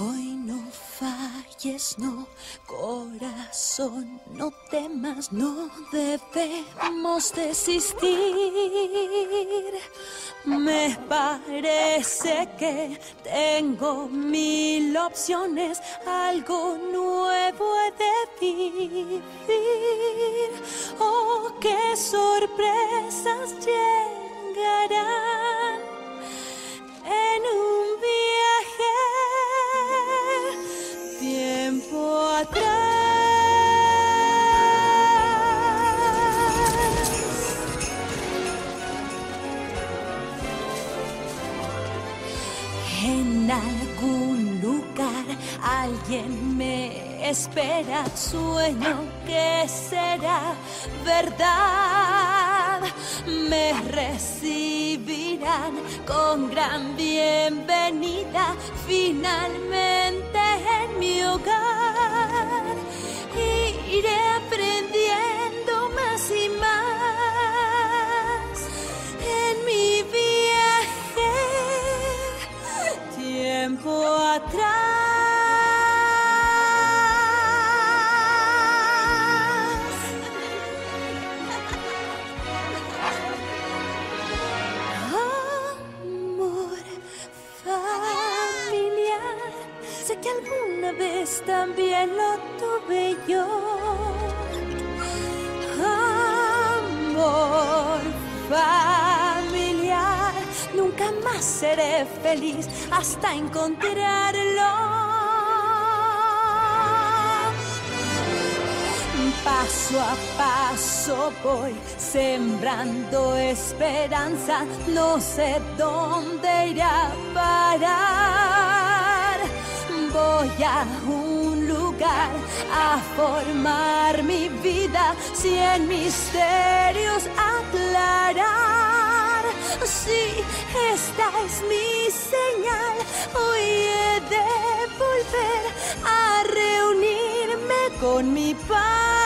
Hoy no falles, no, corazón, no temas, no debemos desistir. Me parece que tengo 1000 opciones, algo nuevo he de vivir. Oh, qué sorpresas llegarán en un viaje tiempo atrás. En algún lugar alguien me espera, sueño que será verdad. Me recibirán con gran bienvenida finalmente en mi hogar. Iré aprendiendo más y más en mi viaje tiempo atrás. Sé que alguna vez también lo tuve yo. Amor familiar, nunca más seré feliz hasta encontrarlo. Paso a paso voy sembrando esperanza, no sé dónde irá a parar. Voy a un lugar a formar mi vida, 100 misterios aclarar. Sí, esta es mi señal, hoy he de volver a reunirme con mi padre.